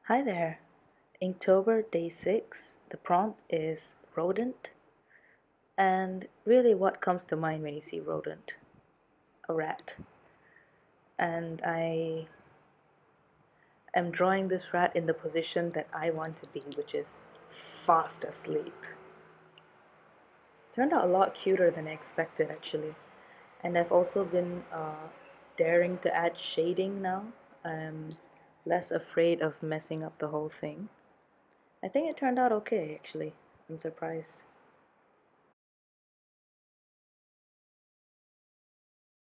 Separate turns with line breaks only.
Hi there. Inktober day 6. The prompt is rodent. And really, what comes to mind when you see rodent? A rat. And I am drawing this rat in the position that I want to be, which is fast asleep. Turned out a lot cuter than I expected, actually. And I've also been daring to add shading now. I'm less afraid of messing up the whole thing. I think it turned out okay, actually. I'm surprised.